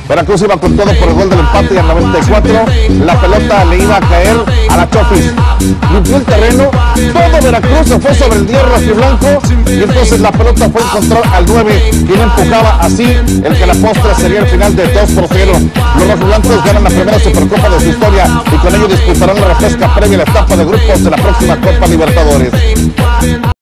Veracruz iba con todo por el gol del empate y al 94 la pelota le iba a caer a la Chofis. Limpió el terreno, todo Veracruz se fue sobre el 10 rojiblanco y entonces la pelota fue a encontrar al 9 quien empujaba así el que la postre sería el final de 2-0. Los rojiblancos ganan la primera Supercopa de su historia y con ello disputarán la refresca previa a la etapa de grupos de la próxima Copa Libertadores.